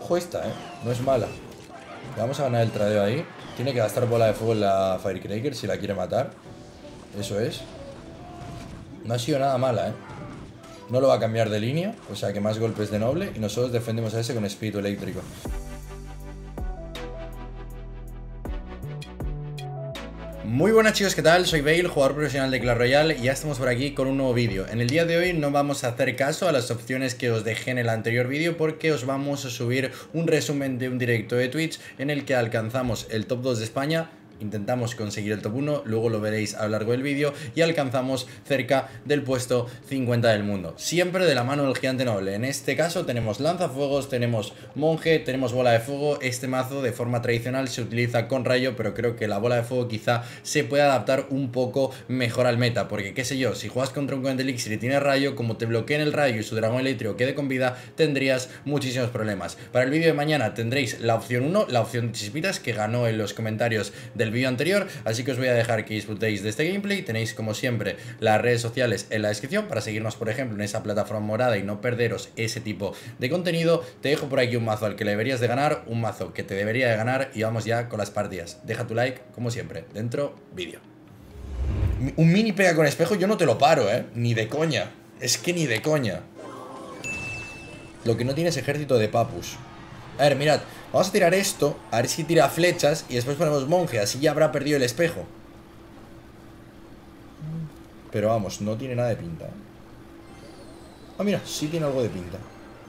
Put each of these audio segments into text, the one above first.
Ojo esta, no es mala. Le vamos a ganar el tradeo ahí. Tiene que gastar bola de fuego en la Firecracker si la quiere matar. Eso es. No ha sido nada mala, No lo va a cambiar de línea, o sea que más golpes de noble. Y nosotros defendemos a ese con espíritu eléctrico. Muy buenas chicos, ¿qué tal? Soy Bale, jugador profesional de Clash Royale y ya estamos por aquí con un nuevo vídeo. En el día de hoy no vamos a hacer caso a las opciones que os dejé en el anterior vídeo porque os vamos a subir un resumen de un directo de Twitch en el que alcanzamos el top 2 de España. Intentamos conseguir el top 1, luego lo veréis a lo largo del vídeo y alcanzamos cerca del puesto 50 del mundo. Siempre de la mano del gigante noble. En este caso tenemos lanzafuegos, tenemos monje, tenemos bola de fuego. Este mazo de forma tradicional se utiliza con rayo, pero creo que la bola de fuego quizá se pueda adaptar un poco mejor al meta. Porque qué sé yo, si juegas contra un Coin de Elixir y tienes rayo, como te bloqueen el rayo y su dragón eléctrico quede con vida, tendrías muchísimos problemas. Para el vídeo de mañana tendréis la opción 1, la opción chispitas, que ganó en los comentarios del vídeo anterior, así que os voy a dejar que disfrutéis de este gameplay. Tenéis como siempre las redes sociales en la descripción para seguirnos por ejemplo en esa plataforma morada y no perderos ese tipo de contenido. Te dejo por aquí un mazo al que le deberías de ganar, un mazo que te debería de ganar y vamos ya con las partidas. Deja tu like como siempre, dentro vídeo. Un mini pega con espejo yo no te lo paro, ni de coña, es que ni de coña. Lo que no tiene es ejército de papus. A ver, mirad, vamos a tirar esto, a ver si tira flechas y después ponemos monje, así ya habrá perdido el espejo. Pero vamos, no tiene nada de pinta, Ah, mira, sí tiene algo de pinta.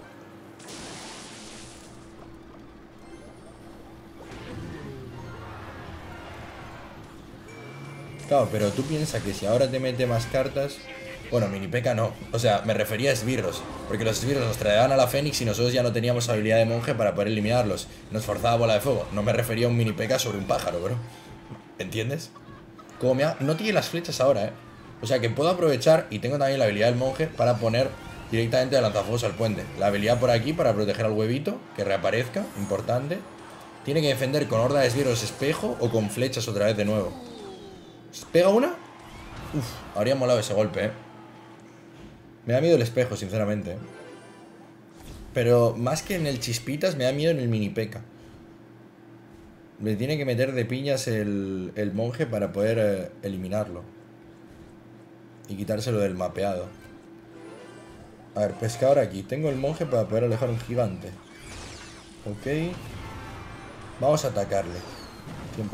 Claro, pero tú piensas que si ahora te mete más cartas... Bueno, mini P.E.K.K.A no, o sea, me refería a esbirros, porque los esbirros nos traían a la Fénix y nosotros ya no teníamos habilidad de monje para poder eliminarlos. Nos forzaba bola de fuego. No me refería a un mini P.E.K.K.A sobre un pájaro, bro. ¿Entiendes? Como no tiene las flechas ahora, O sea que puedo aprovechar, y tengo también la habilidad del monje, para poner directamente de lanzafuegos al puente. La habilidad por aquí para proteger al huevito, que reaparezca, importante. Tiene que defender con horda de esbirros espejo o con flechas otra vez de nuevo. ¿Pega una? Uf, habría molado ese golpe, Me da miedo el espejo, sinceramente, Pero más que en el chispitas, me da miedo en el mini P.E.K.K.A. Me tiene que meter de piñas el monje para poder eliminarlo. Y quitárselo del mapeado. A ver, pescador aquí. Tengo el monje para poder alejar un gigante. Ok. Vamos a atacarle. 100%.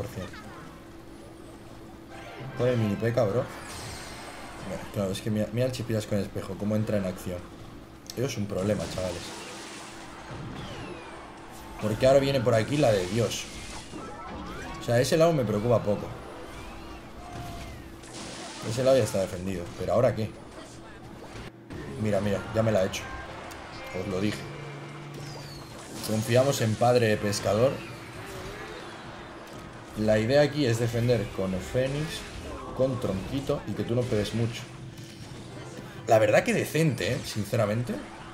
¿Cuál es el mini P.E.K.K.A, bro? Bueno, claro, es que mira el chispitas con el espejo. Cómo entra en acción. Eso es un problema, chavales. Porque ahora viene por aquí la de Dios. O sea, ese lado me preocupa poco. Ese lado ya está defendido. ¿Pero ahora qué? Mira, mira, ya me la he hecho. Os lo dije. Confiamos en padre de pescador. La idea aquí es defender con el Fénix, con tronquito y que tú no pegues mucho. La verdad que decente, sinceramente.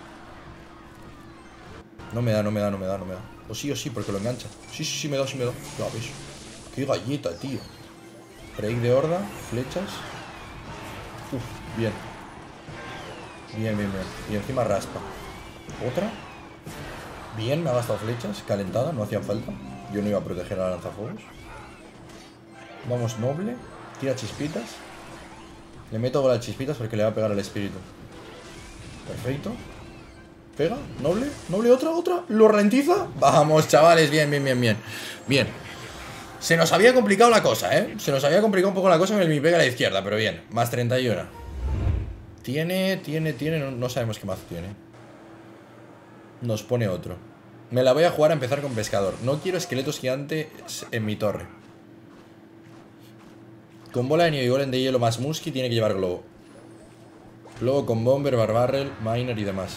No me da. O sí, porque lo engancha. Sí, me da. Ya ves. Qué galleta, tío. Break de horda, flechas. Uf, bien. Bien. Y encima raspa. ¿Otra? Bien, me ha gastado flechas. Calentada, no hacían falta. Yo no iba a proteger a la lanzafuegos. Vamos, noble. Tira chispitas. Le meto bola de chispitas porque le va a pegar al espíritu. Perfecto. Pega, noble, otra. ¿Lo ralentiza? Vamos, chavales, bien. Bien. Se nos había complicado la cosa, Se nos había complicado un poco la cosa con el mi pega a la izquierda, pero bien. Más 31. Tiene, no sabemos qué mazo tiene. Nos pone otro. Me la voy a jugar a empezar con pescador. No quiero esqueletos gigantes en mi torre. Con bola de nieve y golem de hielo más musky tiene que llevar globo. Globo con bomber, barbarrel, miner y demás.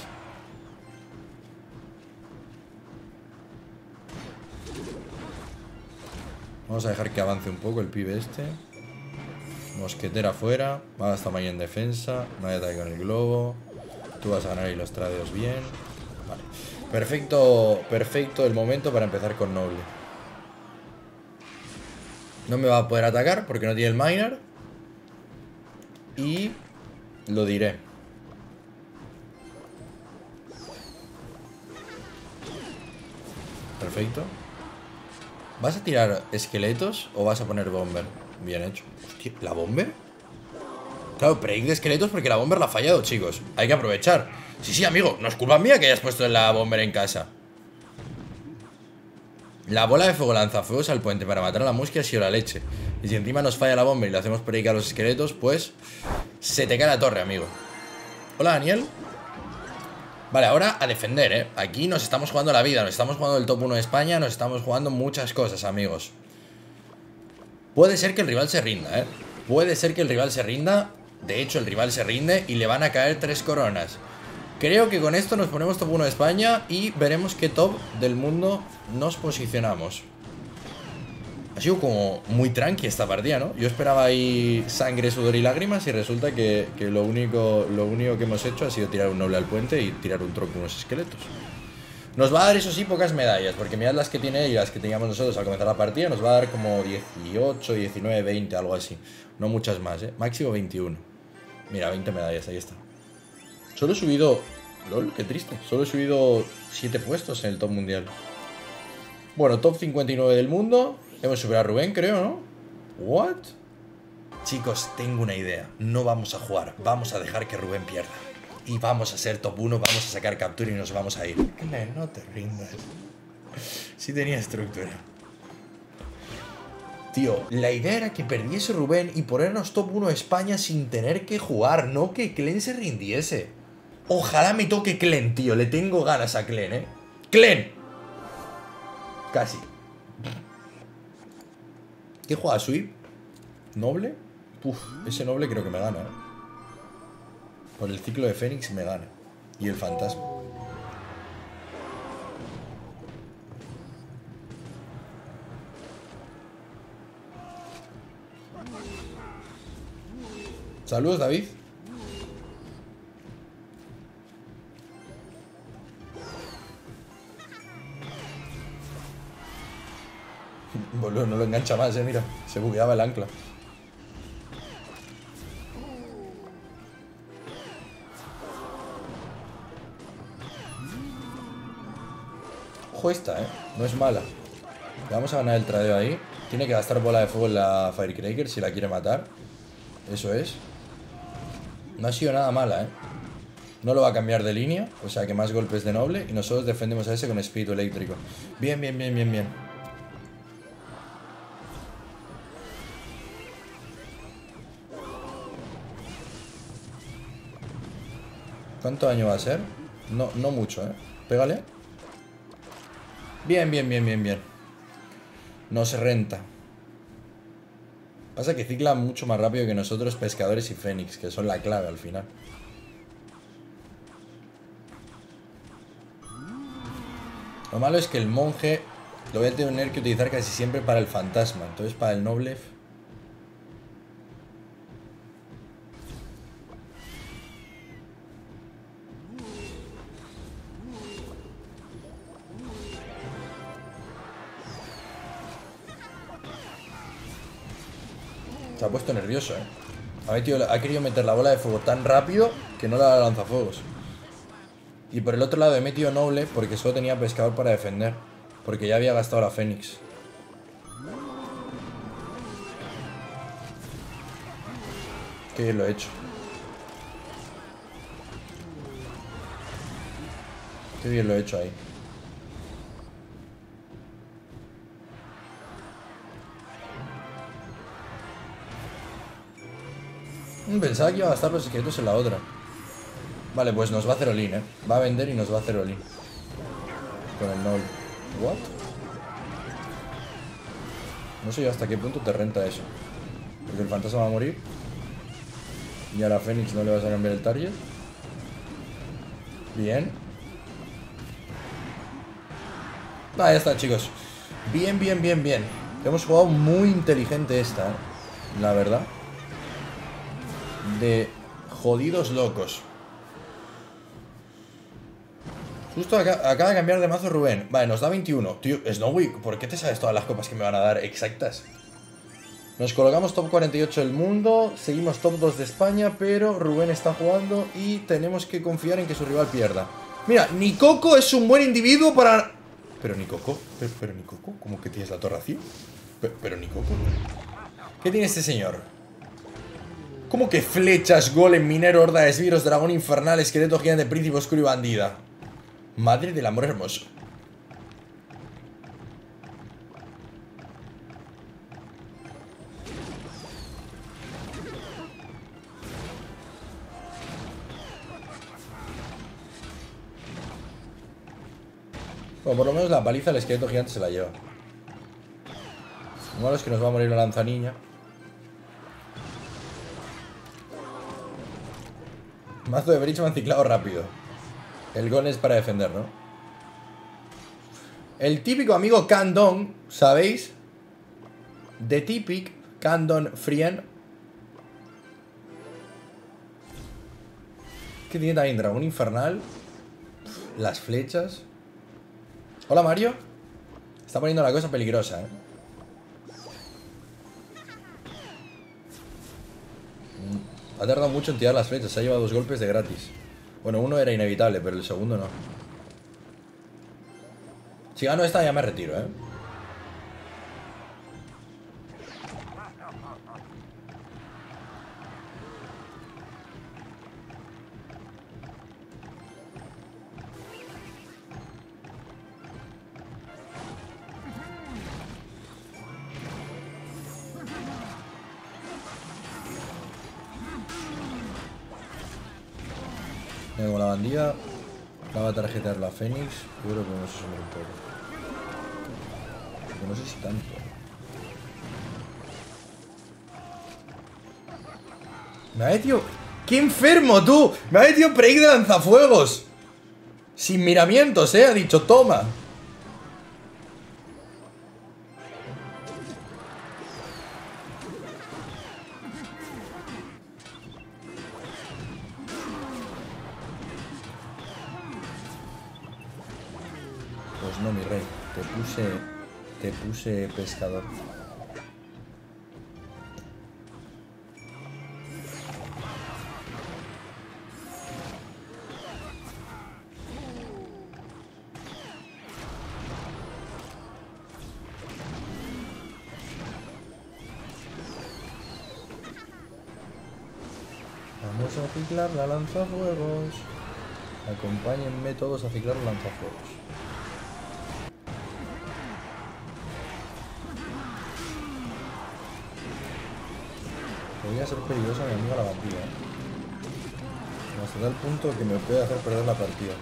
Vamos a dejar que avance un poco el pibe este. Mosquetera afuera. Va a gastar mañana en defensa. Nadie ataque con el globo. Tú vas a ganar ahí los tradeos bien. Vale. Perfecto el momento para empezar con noble. No me va a poder atacar porque no tiene el miner. Y lo diré. Perfecto. ¿Vas a tirar esqueletos o vas a poner bomber? Bien hecho. Hostia, ¿la bomber? Claro, break de esqueletos porque la bomber la ha fallado, chicos. Hay que aprovechar. Sí, sí, amigo, no es culpa mía que hayas puesto la bomber en casa. La bola de fuego lanzafuegos al puente para matar a la mosca ha sido la leche. Y si encima nos falla la bomber y le hacemos break a los esqueletos, pues se te cae la torre, amigo. Hola, Daniel. Vale, ahora a defender, ¿eh? Aquí nos estamos jugando la vida, nos estamos jugando el top 1 de España, nos estamos jugando muchas cosas, amigos. Puede ser que el rival se rinda, ¿eh? Puede ser que el rival se rinda. De hecho, el rival se rinde y le van a caer 3 coronas. Creo que con esto nos ponemos top 1 de España y veremos qué top del mundo nos posicionamos. Ha sido como muy tranqui esta partida, ¿no? Yo esperaba ahí sangre, sudor y lágrimas y resulta que lo único que hemos hecho ha sido tirar un noble al puente y tirar un tronco unos esqueletos. Nos va a dar, eso sí, pocas medallas, porque mirad las que tiene y las que teníamos nosotros al comenzar la partida. Nos va a dar como 18, 19, 20, algo así. No muchas más, ¿eh? Máximo 21. Mira, 20 medallas, ahí está. Solo he subido... LOL, qué triste. Solo he subido 7 puestos en el top mundial. Bueno, top 59 del mundo. Hemos superado a Rubén, creo, ¿no? ¿What? Chicos, tengo una idea. No vamos a jugar. Vamos a dejar que Rubén pierda. Y vamos a ser top 1, vamos a sacar captura y nos vamos a ir. No te rindas. Sí tenía estructura. Tío, la idea era que perdiese Rubén y ponernos top 1 España sin tener que jugar, no que Clen se rindiese. Ojalá me toque Clen, tío. Le tengo ganas a Clen, ¿eh? ¡Clen! Casi. ¿Qué juega? ¿Sweep? ¿Noble? Uf, ese noble creo que me gana, ¿eh? Por el ciclo de Fénix me gana. Y el fantasma. Saludos, David. Boludo, no lo engancha más, mira. Se bugueaba el ancla. Ojo esta, no es mala. Le vamos a ganar el tradeo ahí. Tiene que gastar bola de fuego en la Firecracker si la quiere matar. Eso es. No ha sido nada mala, No lo va a cambiar de línea. O sea que más golpes de noble. Y nosotros defendemos a ese con espíritu eléctrico. Bien, bien, bien, bien, bien. ¿Cuánto daño va a ser? No mucho, Pégale. Bien, bien, bien, bien, bien. Nos renta. Pasa que cicla mucho más rápido que nosotros, pescadores y fénix, que son la clave al final. Lo malo es que el monje lo voy a tener que utilizar casi siempre para el fantasma. Entonces para el noble... Se ha puesto nervioso, ha querido meter la bola de fuego tan rápido que no la lanza fuegos. Y por el otro lado he metido noble porque solo tenía pescador para defender. Porque ya había gastado la fénix. Qué bien lo he hecho. Qué bien lo he hecho ahí. Pensaba que iba a gastar los esqueletos en la otra. Vale, pues nos va a hacer all-in, Va a vender y nos va a hacer all-in. Con el noble. ¿What? No sé yo hasta qué punto te renta eso. Porque el fantasma va a morir. Y a la fénix no le vas a cambiar el target. Bien. Ah, ya está, chicos. Bien, bien, bien, bien. Hemos jugado muy inteligente esta, la verdad. De jodidos locos. Justo acaba de cambiar de mazo Rubén. Vale, nos da 21. Tío, Snowy, ¿por qué te sabes todas las copas que me van a dar exactas? Nos colocamos top 48 del mundo. Seguimos top 2 de España. Pero Rubén está jugando y tenemos que confiar en que su rival pierda. Mira, Nikoko es un buen individuo para... Pero ni Coco. Pero ni Coco. ¿Cómo que tienes la torre así? Pero ni Coco. ¿Qué tiene este señor? ¿Cómo que flechas, golem, minero, horda de esbirros, dragón infernal, esqueleto gigante, príncipe oscuro y bandida? Madre del amor hermoso. Bueno, por lo menos la paliza el esqueleto gigante se la lleva. Lo malo es que nos va a morir la lanzaniña. Mazo de Breach me han ciclado rápido. El gol es para defender, ¿no? El típico amigo Candon, ¿sabéis? The typic Candon friend. Que tiene también dragón infernal. Las flechas. Hola, Mario. Está poniendo la cosa peligrosa, ¿eh? Ha tardado mucho en tirar las flechas. Se ha llevado 2 golpes de gratis. Bueno, uno era inevitable, pero el segundo no. Si gano esta ya me retiro, ¿eh? Tengo la bandida. Acaba de tarjetear la Fénix. Yo creo que podemos asumir un poco. Porque no sé si tanto. Me ha metido... ¡Qué enfermo, tú! Me ha metido break de lanzafuegos. Sin miramientos, ha dicho, toma. Pues no, mi rey. Te puse pescador. Vamos a ciclar la lanzafuegos. Acompáñenme todos a ciclar los lanzafuegos. Podría ser peligrosa mi amiga la bandida, ¿eh? Hasta tal punto que me puede hacer perder la partida.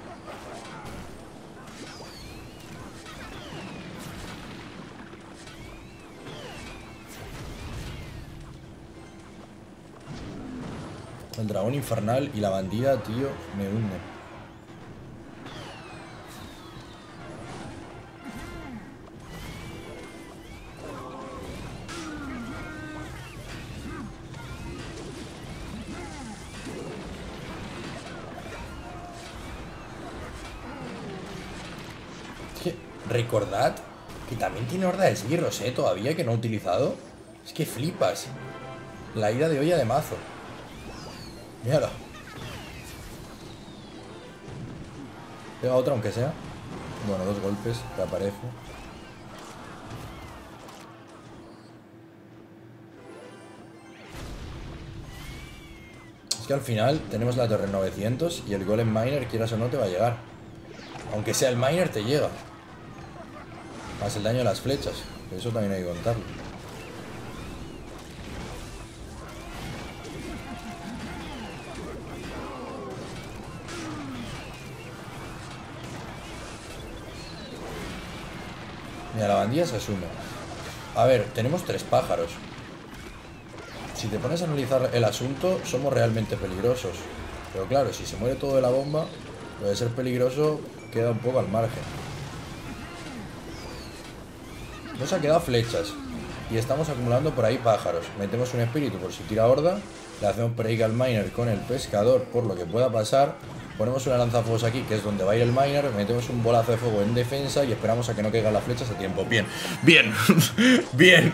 El dragón infernal y la bandida, tío, me hunden. Recordad que también tiene horda de esbirros, todavía que no he utilizado. Es que flipas. La ira de olla de mazo. Míralo. Pega otra aunque sea. Bueno, 2 golpes, reaparece. Es que al final tenemos la torre 900 y el golem miner, quieras o no, te va a llegar. Aunque sea el miner, te llega. Más el daño de las flechas, que eso también hay que contarlo. Mira, la bandilla se asume. A ver, tenemos 3 pájaros. Si te pones a analizar el asunto, somos realmente peligrosos. Pero claro, si se muere todo de la bomba, puede ser peligroso, queda un poco al margen. Nos ha quedado flechas y estamos acumulando por ahí pájaros. Metemos un espíritu por si tira horda. Le hacemos break al miner con el pescador por lo que pueda pasar. Ponemos una lanzafuegos aquí, que es donde va a ir el miner. Metemos un bolazo de fuego en defensa y esperamos a que no caigan las flechas a tiempo. Bien, bien, bien.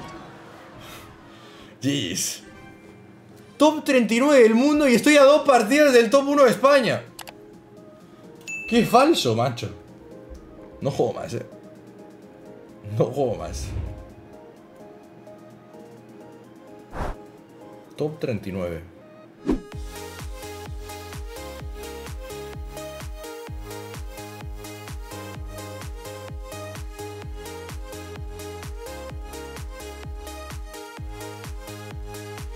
Jeez. Top 39 del mundo y estoy a 2 partidas del top 1 de España. Qué falso, macho. No juego más, No juego más. Top 39.